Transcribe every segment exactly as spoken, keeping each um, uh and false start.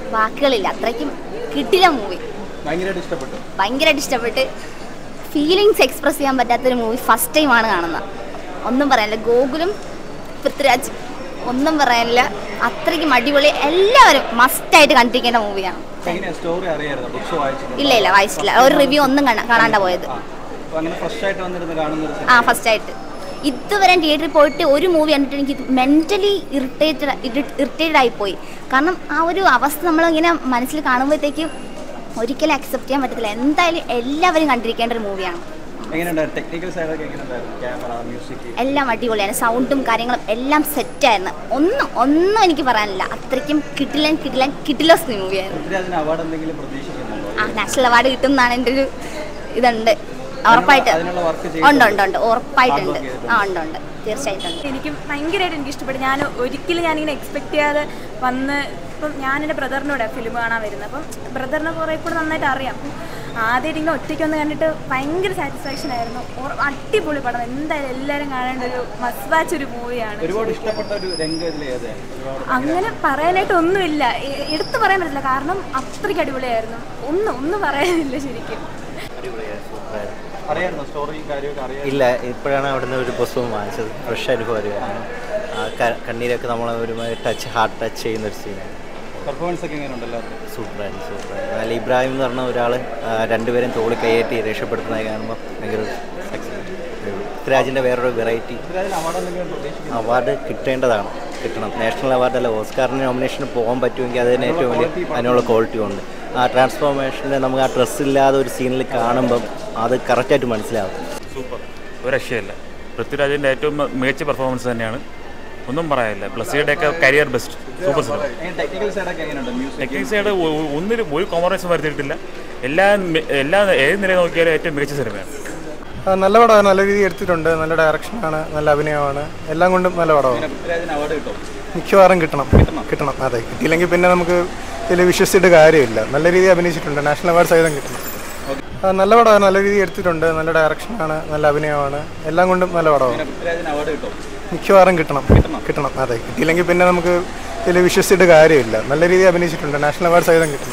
വാക്കുകളില്ല, അത്രയ്ക്കും കിട്ടില്ല മൂവി. ഭയങ്കരമായിട്ട് ഇഷ്ടപ്പെട്ടു. ഭയങ്കരമായിട്ട് ഇഷ്ടപ്പെട്ട് ഫീലിങ്സ് എക്സ്പ്രസ് ചെയ്യാൻ പറ്റാത്തൊരു മൂവി ഫസ്റ്റ് ടൈമാണ് കാണുന്നത്. ഒന്നും പറയാനില്ല. ഗോകുലും പൃഥ്വിരാജ് ഒന്നും പറയാനില്ല, അത്രയ്ക്കും അടിപൊളി. എല്ലാവരും മസ്റ്റായിട്ട് കണ്ടിരിക്കേണ്ട മൂവിയാണ്. ഇല്ല ഇല്ല വായിച്ചിട്ടില്ല, ഒരു റിവ്യൂ ഒന്നും കാണാണ്ട പോയത്. ആ ഫസ്റ്റ് ആയിട്ട് ഇതുവരെ തിയേറ്ററിൽ പോയിട്ട് ഒരു മൂവി കണ്ടിട്ട് എനിക്ക് മെൻ്റലി ഇറിറ്റേറ്റഡ് ഇറിറ്റേറ്റഡ് ആയിപ്പോയി. കാരണം ആ ഒരു അവസ്ഥ നമ്മളിങ്ങനെ മനസ്സിൽ കാണുമ്പോഴത്തേക്കും ഒരിക്കലും അക്സെപ്റ്റ് ചെയ്യാൻ പറ്റത്തില്ല. എന്തായാലും എല്ലാവരും കണ്ടിരിക്കേണ്ട ഒരു മൂവിയാണ്. എല്ലാം അടിപൊളിയാണ്, സൗണ്ടും കാര്യങ്ങളും എല്ലാം സെറ്റായിരുന്നു. ഒന്നും ഒന്നും എനിക്ക് പറയാനില്ല, അത്രയ്ക്കും കിട്ടില്ല കിട്ടില്ല കിട്ടില്ല മൂവിയായിരുന്നു. ആ നാഷണൽ അവാർഡ് കിട്ടും എന്നാണ് എൻ്റെ ഒരു ഇതുണ്ട്. ഉറപ്പായിട്ട് ഉണ്ട് ഉണ്ട് ഉണ്ട് ഉറപ്പായിട്ടുണ്ട്. ആ ഉണ്ട് ഉണ്ട് തീർച്ചയായിട്ടും. എനിക്ക് ഭയങ്കരമായിട്ട് എനിക്ക് ഇഷ്ടപ്പെട്ടു. ഞാൻ ഒരിക്കലും ഞാനിങ്ങനെ എക്സ്പെക്ട് ചെയ്യാതെ വന്ന് ഇപ്പം ഞാൻ എൻ്റെ ബ്രദറിനോട് ഫിലിം കാണാൻ വരുന്നത്. അപ്പം ബ്രദറിനെ കുറേ കൂടെ നന്നായിട്ട് അറിയാം. അപ്പം ആദ്യമായിട്ട് ഇങ്ങനെ ഒറ്റയ്ക്കൊന്ന് കണ്ടിട്ട് ഭയങ്കര സാറ്റിസ്ഫാക്ഷൻ ആയിരുന്നു. അടിപൊളി പടം, എന്തായാലും എല്ലാവരും കാണേണ്ട ഒരു മസ്റ്റ് വാച്ച് ഒരു മൂവിയാണ്. അങ്ങനെ പറയാനായിട്ട് ഒന്നുമില്ല, എടുത്തു പറയാൻ പറ്റില്ല, കാരണം അത്രയ്ക്ക് അടിപൊളിയായിരുന്നു. ഒന്നും ഒന്നും പറയാനില്ല ശരിക്കും. ഇല്ല, ഇപ്പോഴാണ് അവിടുന്ന് ഒരു പുസ്തകം വാങ്ങിച്ചത്. ഫ്രഷ് അനുഭവം അറിയാം. കണ്ണീരൊക്കെ നമ്മളെ ഒരുമാതിരി ടച്ച് ഹാർട്ട് ടച്ച് ചെയ്യുന്ന ഒരു സീനാണ്. സൂപ്പറായിരുന്നു സൂപ്പറായിരുന്നു. അല്ല ഇബ്രാഹിം എന്ന് പറഞ്ഞ ഒരാൾ രണ്ടുപേരും തോളി കൈയേറ്റി രക്ഷപ്പെടുത്തുന്നത് കാണുമ്പോൾ ഭയങ്കര പൃഥ്വിരാജിൻ്റെ വേറൊരു വെറൈറ്റി. അവാർഡ് കിട്ടേണ്ടതാണ്, കിട്ടണം. നാഷണൽ അവാർഡല്ല, ഓസ്കാറിന് നോമിനേഷന് പോകാൻ പറ്റുമെങ്കിൽ അതിന് ഏറ്റവും വലിയ അതിനുള്ള ക്വാളിറ്റി ഉണ്ട്. ആ ട്രാൻസ്ഫോർമേഷൻ്റെ നമുക്ക് ആ ഡ്രസ്സില്ലാതെ ഒരു സീനിൽ കാണുമ്പം അത് കറക്റ്റായിട്ട് മനസ്സിലാവും. സൂപ്പർ, ഒരു രക്ഷയില്ല. പൃഥ്വിരാജിൻ്റെ ഏറ്റവും മികച്ച പെർഫോമൻസ് തന്നെയാണ്, ഒന്നും പറയാനില്ല. പ്ലസിയുടെ ഒക്കെ കരിയർ ബെസ്റ്റ്. സൂപ്പർ സിനിമ. ടെക്നിക്കൽ സൈഡ് ഒന്നിനും ഒരു കോംപ്രമൈസും വരുത്തിയിട്ടില്ല. എല്ലാ എല്ലാ ഏത് നിലയിൽ നോക്കിയാലും ഏറ്റവും മികച്ച സിനിമയാണ്. നല്ല പടമാണ്, നല്ല രീതിയിൽ എടുത്തിട്ടുണ്ട്, നല്ല ഡയറക്ഷനാണ്, നല്ല അഭിനയമാണ്, എല്ലാം കൊണ്ടും നല്ല പടമാണ്. മിക്കവാറും കിട്ടണം കിട്ടണം അതെ, കിട്ടിയില്ലെങ്കിൽ പിന്നെ നമുക്ക് ഇതിൽ വിശ്വസിച്ചിട്ട് കാര്യമില്ല. നല്ല രീതിയിൽ അഭിനയിച്ചിട്ടുണ്ട്, നാഷണൽ അവാർഡ് സഹിതം കിട്ടണം. നല്ല പടമാണ്, നല്ല രീതിയിൽ എടുത്തിട്ടുണ്ട്, നല്ല ഡയറക്ഷനാണ്, നല്ല അഭിനയമാണ്, എല്ലാം കൊണ്ടും നല്ല പടമാണ്. മിക്കവാറും കിട്ടണം കിട്ടണം അതെ, കിട്ടിയില്ലെങ്കിൽ പിന്നെ നമുക്ക് ഇതിൽ വിശ്വസിച്ചിട്ട് കാര്യമില്ല. നല്ല രീതിയിൽ അഭിനയിച്ചിട്ടുണ്ട്, നാഷണൽ അവാർഡ് സഹിതം കിട്ടണം.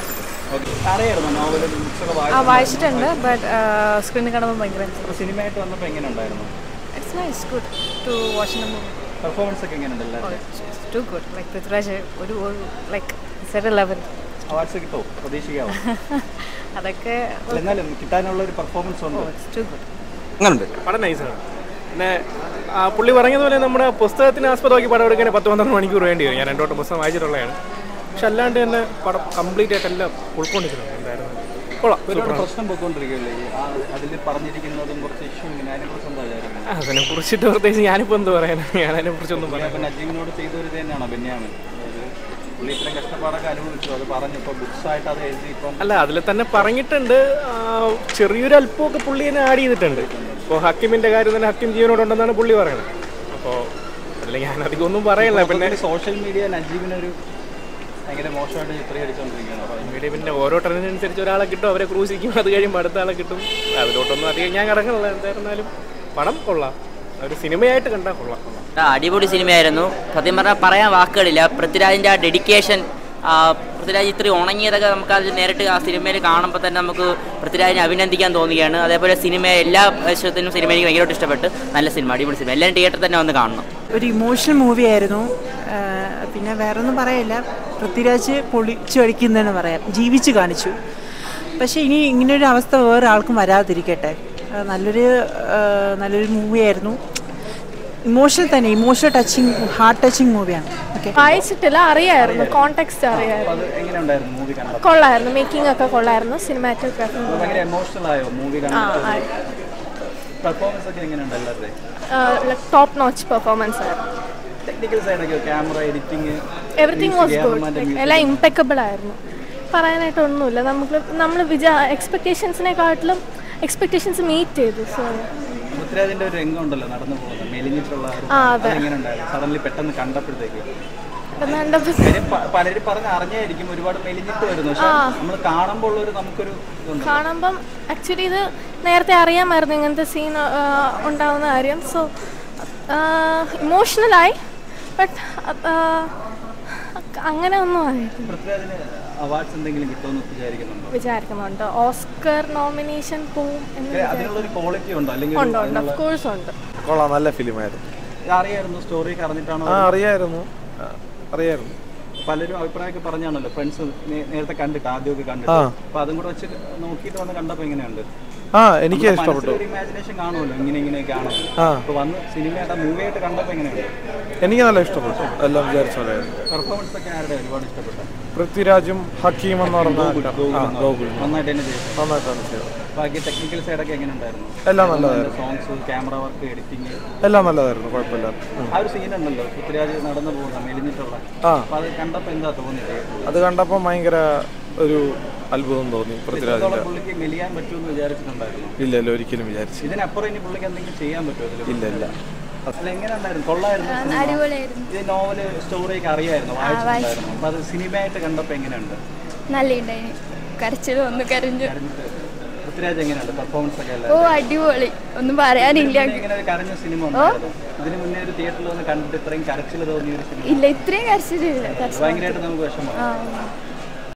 ആ വായിച്ചിട്ടുണ്ട്, ബട്ട് സ്ക്രീനിൽ കാണുമ്പോൾ ഭയങ്കര സിനിമയായിട്ട് വന്നപ്പോൾ എങ്ങനെ ഉണ്ടായിരുന്നു? It's nice, good to watch the movie. Performance ഒക്കെ എങ്ങനെയുണ്ടല്ലോ? Too good. ലൈക്ക് പൃഥ്വിരാജ് ഒരു ലൈക്ക് സെറ്റ് ലെവൽ. അവാർഡ്സ് കിട്ടുമോ പ്രതീക്ഷിക്കാമോ? അതൊക്കെ എന്നാലും കിട്ടാനുള്ള ഒരു പെർഫോമൻസ് ഉണ്ട്. Too good. അങ്ങനെയുണ്ട്. പടം നൈസാണ്. പിന്നെ പുള്ളി പറഞ്ഞതുപോലെ നമ്മുടെ പുസ്തകത്തിന് ആസ്പദമാക്കി പടം എടുക്കാൻ പത്ത് പന്ത്രണ്ട് മണിക്കൂർ വേണ്ടി വരും. ഞാൻ രണ്ടോട്ട് പുസ്തകം വായിച്ചിട്ടുള്ളതാണ്. പക്ഷെ അല്ലാണ്ട് തന്നെ പടം കംപ്ലീറ്റ് ആയിട്ട് എല്ലാം ഉൾക്കൊണ്ടിരിക്കുന്നു. എന്തായിരുന്നു കൊള്ളാം. പ്രശ്നം പോയിക്കൊണ്ടിരിക്കുകയല്ലേ അതിൽ പറഞ്ഞിരിക്കുന്നതും കുറച്ച് ഇഷ്യൂ, അതിനെക്കുറിച്ച് എന്താ വിചാരിക്കുന്നത്? അതിനെ കുറിച്ചിട്ട് പ്രത്യേകിച്ച് ഞാനിപ്പോൾ എന്ത് പറയാനാണ്, ഞാൻ അതിനെ കുറിച്ചൊന്നും പറയാം. പിന്നെ നജീമിനോട് ചെയ്തൊരു തന്നെയാണോ ബെന്യാമിൻ? പുള്ളി ഇത്രയും കഷ്ടപ്പാടൊക്കെ അനുഭവിച്ചു, അത് പറഞ്ഞപ്പോൾ ബുക്സായിട്ട് അത് എഴുതി ഇപ്പം അല്ല അതിൽ തന്നെ പറഞ്ഞിട്ടുണ്ട്. ചെറിയൊരു അല്പമൊക്കെ പുള്ളി തന്നെ ആഡ് ചെയ്തിട്ടുണ്ട്. ഇപ്പോൾ ഹക്കിമിൻ്റെ കാര്യം തന്നെ ഹക്കിം ജീവനോടുണ്ടെന്നാണ് പുള്ളി പറയുന്നത്. അപ്പോൾ അതിൽ ഞാൻ അധികം ഒന്നും പറയല്ല. പിന്നെ സോഷ്യൽ മീഡിയ നജീബിനൊരു ഭയങ്കര മോശമായിട്ട് ചിത്രീകരിച്ചുകൊണ്ടിരിക്കുകയാണ്. മീഡിയ പിന്നെ ഓരോ ട്രെൻഡിനനുസരിച്ച് ഒരാളെ കിട്ടും, അവരെ ക്രൂശിക്കും, അത് കഴിയുമ്പോൾ അടുത്ത ആളെ കിട്ടും. അതിലോട്ടൊന്നും അധികം ഞാൻ കിടക്കണില്ല. എന്തായിരുന്നാലും പടം കൊള്ളാം, ഒരു സിനിമയായിട്ട് കണ്ടാൽ കൊള്ളാം. അടിപൊളി സിനിമയായിരുന്നു. സത്യം പറഞ്ഞാൽ പറയാൻ വാക്കുകളില്ല. പൃഥ്വിരാജിൻ്റെ ആ ഡെഡിക്കേഷൻ, പൃഥ്വിരാജ് ഇത്രയും ഉണങ്ങിയതൊക്കെ നമുക്ക് അത് നേരിട്ട് ആ സിനിമയിൽ കാണുമ്പോൾ തന്നെ നമുക്ക് പൃഥ്വിരാജിനെ അഭിനന്ദിക്കാൻ തോന്നുകയാണ്. അതേപോലെ സിനിമ എല്ലാ വശത്തിനും സിനിമ എനിക്ക് ഭയങ്കരമായിട്ട് ഇഷ്ടപ്പെട്ട്. നല്ല സിനിമ, അടിപൊളി സിനിമ, എല്ലാവരും തിയേറ്ററിൽ തന്നെ വന്ന് കാണണം. ഒരു ഇമോഷണൽ മൂവിയായിരുന്നു. പിന്നെ വേറെ ഒന്നും പറയില്ല, പൃഥ്വിരാജ് പൊളിച്ചു കളിക്കുന്നതെന്ന് പറയാം, ജീവിച്ച് കാണിച്ചു. പക്ഷേ ഇനി ഇങ്ങനൊരു അവസ്ഥ വേറെ ആൾക്കും വരാതിരിക്കട്ടെ. നല്ലൊരു നല്ലൊരു മൂവിയായിരുന്നു. ഇമോഷണൽ തന്നെ, ഇമോഷണൽ ടച്ചിങ്, ഹാർട്ട് ടച്ചിങ് മൂവിയാണ്. ഓക്കെ, വായിച്ചിട്ടില്ല, അറിയായിരുന്നു, കോണ്ടെക്സ്റ്റ് അറിയായിരുന്നു. കൊള്ളായിരുന്നു, മേക്കിംഗ് ഒക്കെ കൊള്ളായിരുന്നു, സിനിമാറ്റോഗ്രാഫി ടോപ്പ് നോച്ച് പെർഫോമൻസ് ആയിരുന്നു. എവറിത്തിങ് വാസ് ഗുഡ്, എല്ലാം ഇംപെക്കബിൾ ആയിരുന്നു. പറയാനായിട്ടൊന്നുമില്ല. നമുക്ക് നമ്മൾ വിചാ എക്സ്പെക്ടേഷൻസിനെക്കാട്ടിലും എക്സ്പെക്ടേഷൻസ് മീറ്റ് ചെയ്തു. സോ പൃഥ്വിരാജിന്റെ ഒരു രംഗം ഉണ്ടല്ലോ, നടന്നു പോകുന്നത് മെലിഞ്ഞിട്ടുള്ള, സഡൻലി പെട്ടെന്ന് കണ്ടപ്പോഴത്തേക്ക് പലരും പറഞ്ഞ് അറിഞ്ഞായിരിക്കും ഒരുപാട് മെലിഞ്ഞിട്ട് വരുന്നു. പക്ഷെ നമ്മൾ കാണുമ്പോൾ ഉള്ളൊരു നമുക്കൊരു കാണുമ്പം ആക്ച്വലി ഇത് നേരത്തെ അറിയാമായിരുന്നു ഇങ്ങനത്തെ സീൻ ഉണ്ടാവുന്ന കാര്യം. സോ ഇമോഷണലായി, ബട്ട് അങ്ങനെ ഒന്നും അറിയില്ല. പൃഥ്വിരാജിന് അവാർഡ്സ് എന്തെങ്കിലും കിട്ടുമെന്ന് വിചാരിക്കുന്നുണ്ടോ? വിചാരിക്കുന്നുണ്ട്. ഓസ്കർ നോമിനേഷൻ പോവും എന്ന് അതിനുള്ളൊരു ക്വാളിറ്റി ഉണ്ടോ? അല്ലെങ്കിൽ ഉണ്ട് ഉണ്ട് ഓഫ് കോഴ്സ് ഉണ്ട്. കൊള്ളാം, നല്ല ഫിലിമായിരുന്നു. അറിയായിരുന്നു സ്റ്റോറി അറിഞ്ഞിട്ടാണോ? ആ അറിയായിരുന്നു അറിയായിരുന്നു പലരും അഭിപ്രായമൊക്കെ പറഞ്ഞാണല്ലോ, ഫ്രണ്ട്സ് നേരത്തെ കണ്ടിട്ട് ആദ്യമൊക്കെ കണ്ടിട്ട്, അപ്പൊ അതും കൂടെ വെച്ച് നോക്കിയിട്ട് വന്ന് കണ്ടപ്പോ എങ്ങനെയുണ്ട്? ആ എനിക്ക് ഇഷ്ടപ്പെട്ടു. ഇമാജിനേഷൻ കാണുമല്ലോ ഇങ്ങനെ ഇങ്ങനെയൊക്കെ ആണല്ലോ. അപ്പൊ വന്ന് സിനിമയായിട്ട് മൂവിയായിട്ട് കണ്ടപ്പോ എങ്ങനെയുണ്ട്? എനിക്ക് നല്ല ഇഷ്ടപ്പെട്ടു. എല്ലാം വിചാരിച്ച പോലെ പെർഫോമൻസ് ഒക്കെ ആരുടെ ഒരുപാട് ഇഷ്ടപ്പെട്ടു? പൃഥ്വിരാജും ഹക്കീം എന്ന് പറഞ്ഞ നന്നായിട്ട് തന്നെ ചെയ്തു. നന്നായിട്ടാണ് ചെയ്തത്. ബാക്കി ടെക്നിക്കൽ സൈഡൊക്കെ എങ്ങനെ ഉണ്ടായിരുന്നു? എല്ലാം നല്ലതായിരുന്നു. സോങ്സ്, ക്യാമറ വർക്ക്, എഡിറ്റിംഗ് എല്ലാം നല്ലതായിരുന്നു, കുഴപ്പമില്ല. ആ ഒരു സീൻ ഉണ്ടല്ലോ പൃഥ്വിരാജ് നടന്നു പോകുന്ന മെലിഞ്ഞിട്ടുള്ള, അപ്പൊ അത് കണ്ടപ്പോ എന്താ തോന്നിയത്? അത് കണ്ടപ്പോൾ ഭയങ്കര ഒരു അത്ഭുതം തോന്നി. പൃഥ്വിരാജിന്റെ പുള്ളിക്ക് മെലിയാൻ പറ്റുമെന്ന് വിചാരിച്ചിട്ടുണ്ടായിരുന്നു? ഇല്ലല്ലോ, ഒരിക്കലും വിചാരിച്ചു. ഇതിനപ്പുറം ഇനി പുള്ളിക്ക് എന്തെങ്കിലും ചെയ്യാൻ പറ്റുമോ? ഇല്ല ഇല്ല. അല്ല എങ്ങനെ ഉണ്ടായിരുന്നു? കൊള്ളായിരുന്നു. ഇത് നോവല് സ്റ്റോറിയൊക്കെ അറിയായിരുന്നു, വായിച്ചിട്ടുണ്ടായിരുന്നു. അപ്പൊ അത് സിനിമയായിട്ട് കണ്ടപ്പോ എങ്ങനെയുണ്ട്? നല്ലുണ്ടായി. കരച്ചിലും ഒന്ന് കരഞ്ഞു. പൃഥ്വിരാജ് എങ്ങനെയുണ്ട് പെർഫോമൻസ് ഒക്കെ? ഓ അടിപൊളി, ഒന്നും പറയാനില്ല. കരഞ്ഞ സിനിമ ഉണ്ടായിരുന്നു ഇതിന് മുന്നേ ഒരു തിയേറ്ററിൽ വന്ന് കണ്ടിട്ട് ഇത്രയും കരച്ചിൽ തോന്നിയ ഒരു സിനിമ? ഇല്ല, ഇത്രയും കരച്ചിലില്ല. ഭയങ്കരമായിട്ട് നമുക്ക് വിഷമമാണ്.